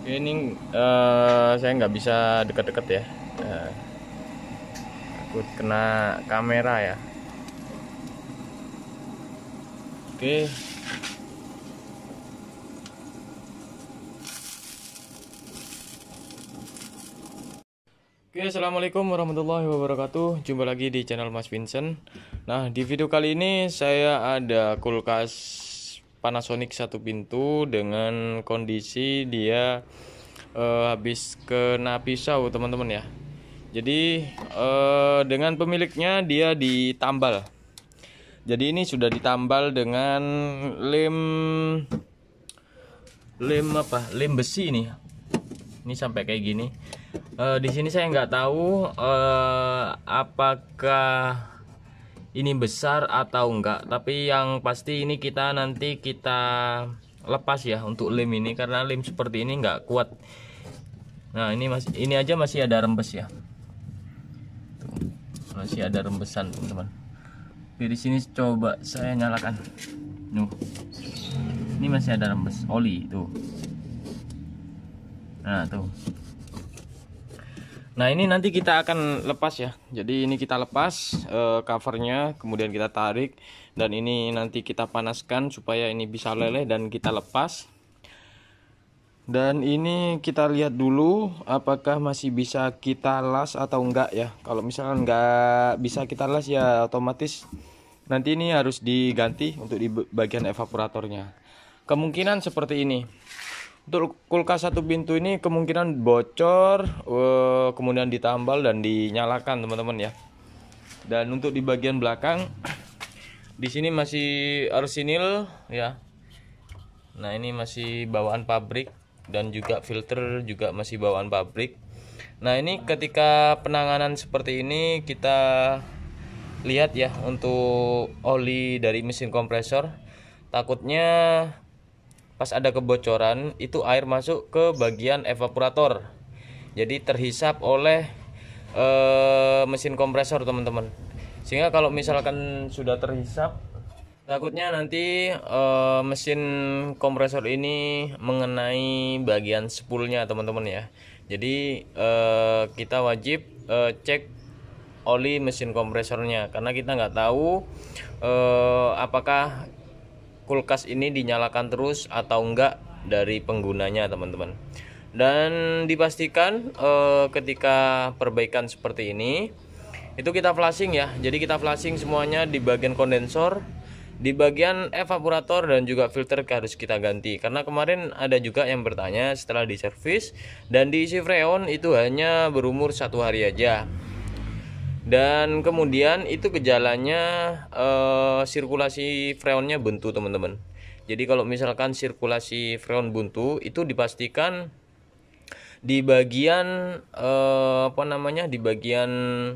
Ini saya nggak bisa dekat-dekat ya. Eh, Takut kena kamera ya. Oke. Oke, assalamualaikum warahmatullahi wabarakatuh. Jumpa lagi di channel Mas Vincent. Nah, di video kali ini saya ada kulkas Panasonic satu pintu dengan kondisi dia habis kena pisau, teman-teman ya. Jadi dengan pemiliknya dia ditambal. Jadi ini sudah ditambal dengan lem lem besi ini. Ini sampai kayak gini. Di sini saya nggak tahu apakah ini besar atau enggak, tapi yang pasti ini nanti kita lepas ya untuk lem ini, karena lem seperti ini nggak kuat. Nah, ini aja masih ada rembes ya. Tuh, masih ada rembesan, teman-teman. Di sini coba saya nyalakan. Nuh. Ini masih ada rembes oli tuh. Nah, tuh. Nah, ini nanti kita akan lepas ya. Jadi ini kita lepas covernya, kemudian kita tarik, dan ini nanti kita panaskan supaya ini bisa leleh dan kita lepas. Dan ini kita lihat dulu apakah masih bisa kita las atau enggak ya. Kalau misalkan enggak bisa kita las ya otomatis nanti ini harus diganti untuk di bagian evaporatornya. Kemungkinan seperti ini. Untuk kulkas satu pintu ini kemungkinan bocor, kemudian ditambal dan dinyalakan, teman-teman ya. Dan untuk di bagian belakang, di sini masih arsenil ya. Nah, ini masih bawaan pabrik, dan juga filter juga masih bawaan pabrik. Nah, ini ketika penanganan seperti ini kita lihat ya, untuk oli dari mesin kompresor, takutnya pas ada kebocoran itu air masuk ke bagian evaporator, jadi terhisap oleh mesin kompresor, teman-teman. Sehingga kalau misalkan sudah terhisap, takutnya nanti mesin kompresor ini mengenai bagian spoolnya, teman-teman ya. Jadi kita wajib cek oli mesin kompresornya, karena kita nggak tahu apakah kulkas ini dinyalakan terus atau enggak dari penggunanya, teman-teman. Dan dipastikan ketika perbaikan seperti ini itu kita flashing ya. Jadi kita flashing semuanya di bagian kondensor, di bagian evaporator, dan juga filter harus kita ganti. Karena kemarin ada juga yang bertanya setelah diservis dan diisi freon itu hanya berumur 1 hari aja. Dan kemudian itu gejalanya sirkulasi freonnya buntu, teman-teman. Jadi kalau misalkan sirkulasi freon buntu itu dipastikan di bagian di bagian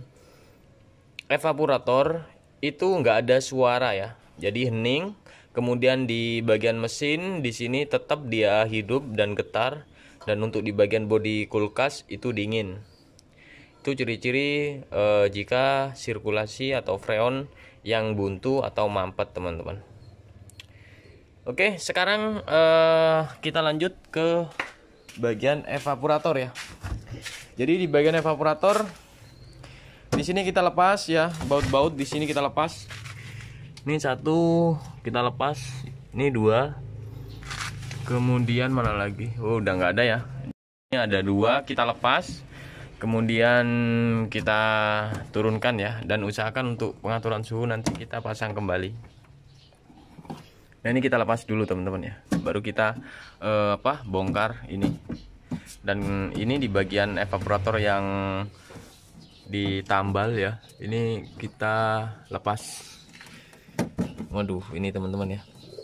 evaporator itu nggak ada suara ya. Jadi hening. Kemudian di bagian mesin di sini tetap dia hidup dan getar, dan untuk di bagian bodi kulkas itu dingin. Itu ciri-ciri jika sirkulasi atau freon yang buntu atau mampet, teman-teman. Oke, sekarang kita lanjut ke bagian evaporator ya. Jadi di bagian evaporator di sini kita lepas ya, baut-baut di sini kita lepas. Ini satu kita lepas, ini dua. Kemudian mana lagi? Oh, udah nggak ada ya. Ini ada dua kita lepas. Kemudian kita turunkan ya, dan usahakan untuk pengaturan suhu nanti kita pasang kembali. Nah, ini kita lepas dulu, teman-teman ya, baru kita bongkar ini. Dan ini di bagian evaporator yang ditambal ya, ini kita lepas. Waduh, ini teman-teman ya.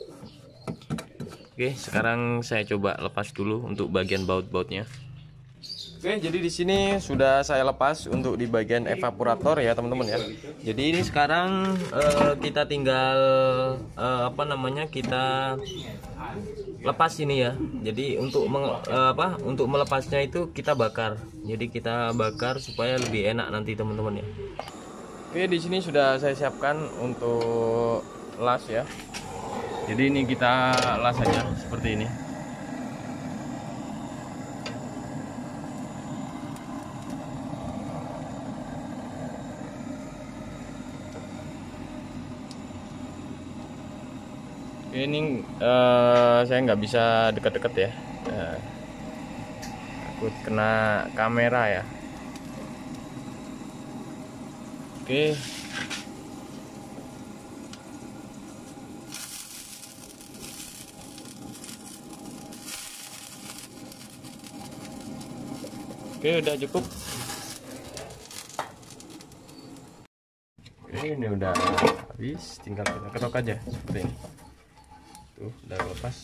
Oke, sekarang saya coba lepas dulu untuk bagian baut-bautnya. Oke, jadi di sini sudah saya lepas untuk di bagian evaporator ya, teman-teman ya. Jadi ini sekarang kita tinggal kita lepas ini ya. Jadi untuk untuk melepasnya itu kita bakar. Jadi kita bakar supaya lebih enak nanti, teman-teman ya. Oke, di sini sudah saya siapkan untuk las ya. Jadi ini kita las saja seperti ini. Ini saya nggak bisa dekat-dekat ya, takut kena kamera ya. Oke. Oke, udah cukup. Oke, ini udah habis, tinggal kita ketok aja seperti ini. Tuh, udah lepas.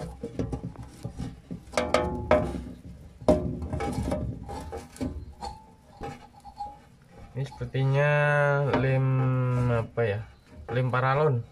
Ini sepertinya lem apa ya? Lem paralon.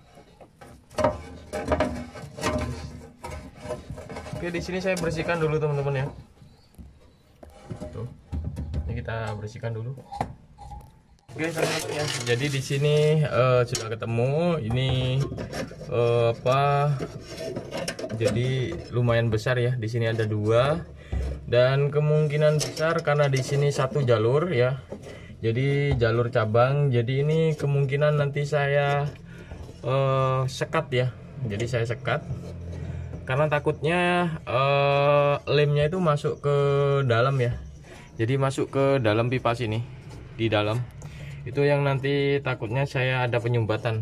Oke, di sini saya bersihkan dulu teman-teman ya. Tuh. Ini kita bersihkan dulu. Oke, teman-teman ya. Jadi di sini sudah ketemu. Ini apa? Jadi lumayan besar ya. Di sini ada 2. Dan kemungkinan besar karena di sini 1 jalur ya. Jadi jalur cabang. Jadi ini kemungkinan nanti saya sekat ya. Jadi saya sekat. Karena takutnya lemnya itu masuk ke dalam ya. Jadi masuk ke dalam pipa sini, di dalam. Itu yang nanti takutnya saya ada penyumbatan.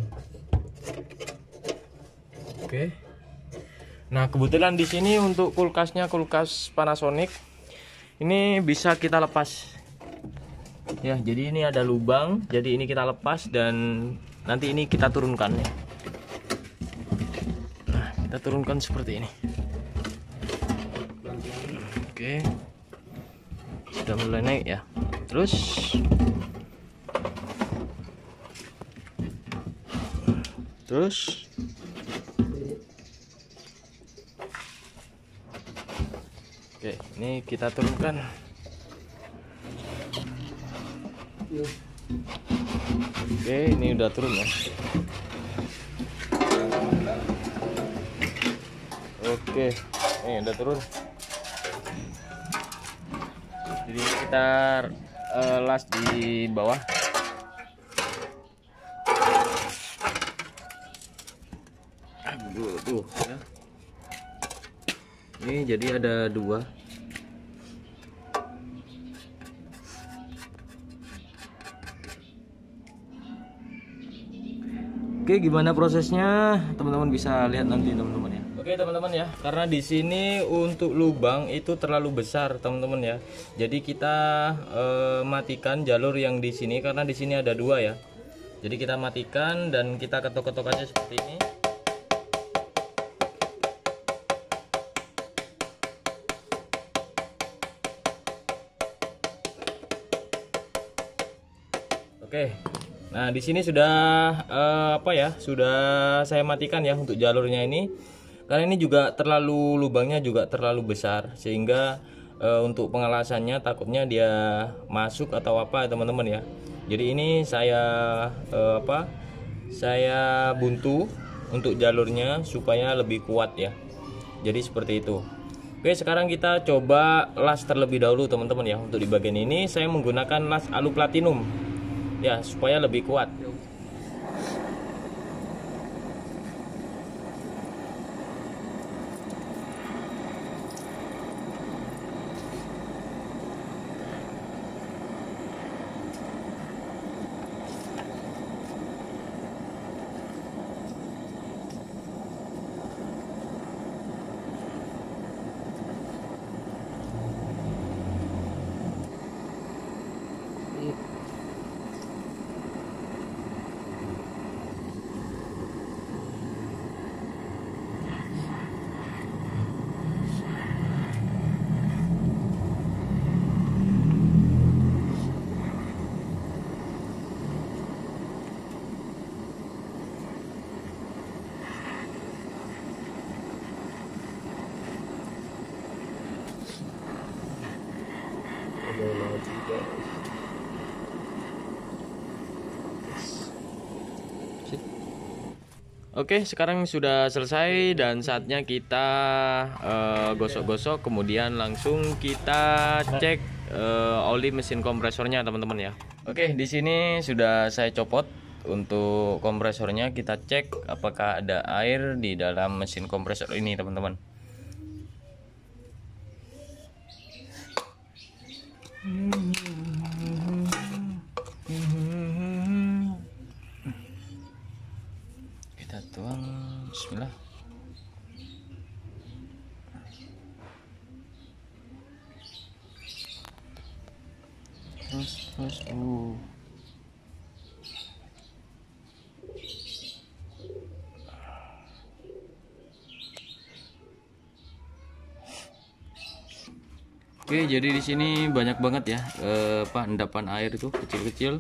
Oke. Nah, kebetulan di sini untuk kulkasnya kulkas Panasonic. Ini bisa kita lepas. Ya, jadi ini ada lubang. Jadi ini kita lepas dan nanti ini kita turunkan ya. Nah, kita turunkan seperti ini. Oke. Sudah mulai naik ya. Terus oke, ini kita turunkan. Oke, ini udah turun ya. Oke, ini udah turun. Jadi kita las di bawah. Tuh ya. Ini jadi ada 2. Oke, gimana prosesnya? Teman-teman bisa lihat nanti teman-teman ya. Oke teman-teman ya, karena di sini untuk lubang itu terlalu besar teman-teman ya. Jadi kita matikan jalur yang di sini karena di sini ada 2 ya. Jadi kita matikan dan kita ketok-ketok aja seperti ini. Oke. Nah, di sini sudah apa ya? Sudah saya matikan ya untuk jalurnya ini. Karena ini juga terlalu lubangnya juga terlalu besar sehingga untuk pengelasannya takutnya dia masuk atau apa teman-teman ya. Jadi ini saya saya buntu untuk jalurnya supaya lebih kuat ya. Jadi seperti itu. Oke, sekarang kita coba las terlebih dahulu teman-teman ya. Untuk di bagian ini saya menggunakan las alu platinum ya supaya lebih kuat. Oke, sekarang sudah selesai dan saatnya kita gosok-gosok, kemudian langsung kita cek oli mesin kompresornya teman-teman ya. Oke, di sini sudah saya copot untuk kompresornya kita cek apakah ada air di dalam mesin kompresor ini teman-teman. Kita tuang, bismillah. Terus Oke, jadi di sini banyak banget ya endapan air itu kecil-kecil.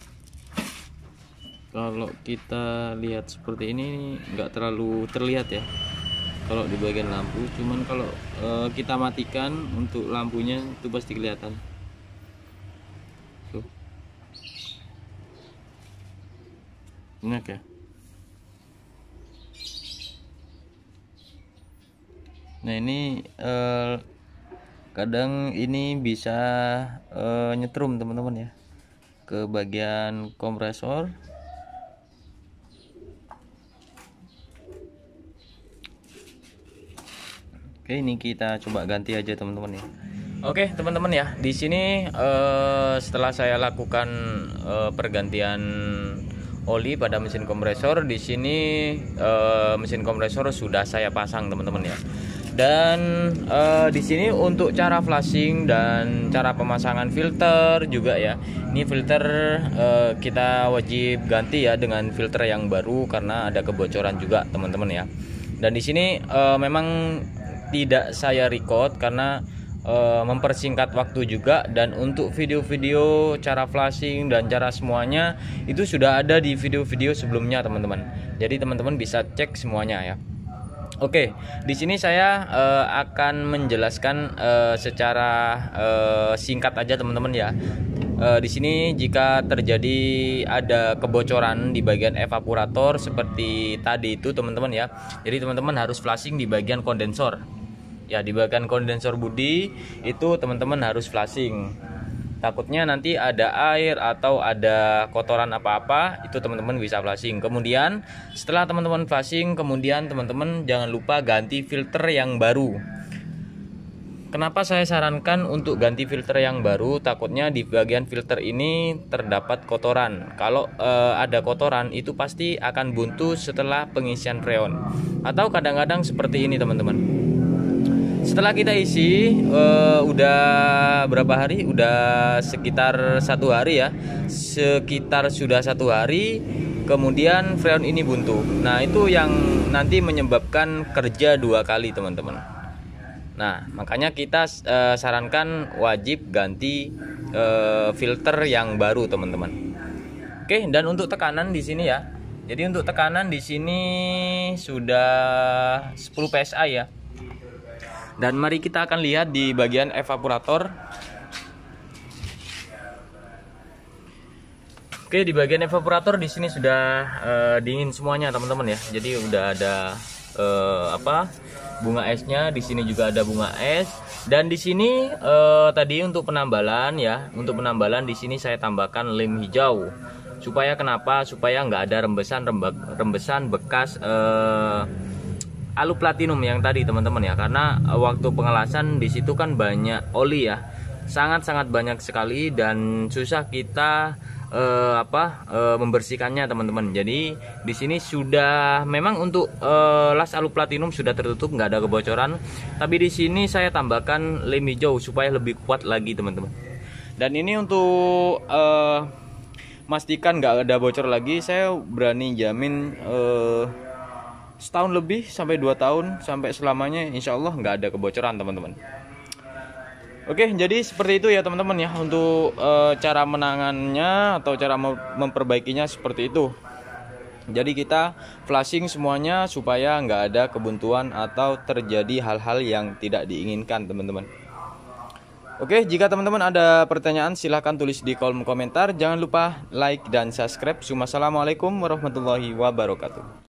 Kalau kita lihat seperti ini nggak terlalu terlihat ya kalau di bagian lampu, cuman kalau kita matikan untuk lampunya itu pasti kelihatan tuh. Enak ya. Nah ini kadang ini bisa nyetrum teman-teman ya ke bagian kompresor. Oke, ini kita coba ganti aja teman-teman ya. Oke teman-teman ya, di sini setelah saya lakukan pergantian oli pada mesin kompresor, di sini mesin kompresor sudah saya pasang teman-teman ya. Dan di sini untuk cara flashing dan cara pemasangan filter juga ya. Ini filter kita wajib ganti ya dengan filter yang baru karena ada kebocoran juga teman-teman ya. Dan di sini memang tidak saya record karena mempersingkat waktu juga, dan untuk video-video cara flashing dan cara semuanya itu sudah ada di video-video sebelumnya teman-teman. Jadi teman-teman bisa cek semuanya ya. Oke, di sini saya akan menjelaskan secara singkat aja teman-teman ya. Di sini jika terjadi ada kebocoran di bagian evaporator seperti tadi itu teman-teman ya. Jadi teman-teman harus flashing di bagian kondensor. Ya, di bagian kondensor bodi itu teman-teman harus flashing. Takutnya nanti ada air atau ada kotoran apa-apa, itu teman-teman bisa flashing. Kemudian setelah teman-teman flashing, kemudian teman-teman jangan lupa ganti filter yang baru. Kenapa saya sarankan untuk ganti filter yang baru? Takutnya di bagian filter ini terdapat kotoran. Kalau ada kotoran itu pasti akan buntu setelah pengisian freon. Atau kadang-kadang seperti ini teman-teman. Setelah kita isi udah berapa hari? Udah sekitar 1 hari ya. Sekitar sudah 1 hari, kemudian freon ini buntu. Nah itu yang nanti menyebabkan kerja 2 kali teman-teman. Nah makanya kita sarankan wajib ganti filter yang baru teman-teman. Oke, dan untuk tekanan di sini ya. Jadi untuk tekanan di sini sudah 10 PSI ya. Dan mari kita akan lihat di bagian evaporator. Oke, di bagian evaporator di sini sudah dingin semuanya teman-teman ya. Jadi udah ada bunga esnya. Di sini juga ada bunga es. Dan di sini tadi untuk penambalan ya, untuk penambalan di sini saya tambahkan lem hijau. Supaya kenapa? Supaya nggak ada rembesan bekas alu platinum yang tadi teman-teman ya, karena waktu pengelasan di situ kan banyak oli ya, sangat-sangat banyak sekali dan susah kita membersihkannya teman-teman. Jadi di sini sudah memang untuk las alu platinum sudah tertutup, nggak ada kebocoran, tapi di sini saya tambahkan lem hijau supaya lebih kuat lagi teman-teman. Dan ini untuk pastikan nggak ada bocor lagi, saya berani jamin setahun lebih sampai 2 tahun sampai selamanya insya Allah nggak ada kebocoran teman-teman. Oke, jadi seperti itu ya teman-teman ya untuk cara menangannya atau cara memperbaikinya seperti itu. Jadi kita flashing semuanya supaya nggak ada kebuntuan atau terjadi hal-hal yang tidak diinginkan teman-teman. Oke, jika teman-teman ada pertanyaan silahkan tulis di kolom komentar. Jangan lupa like dan subscribe. Wassalamualaikum warahmatullahi wabarakatuh.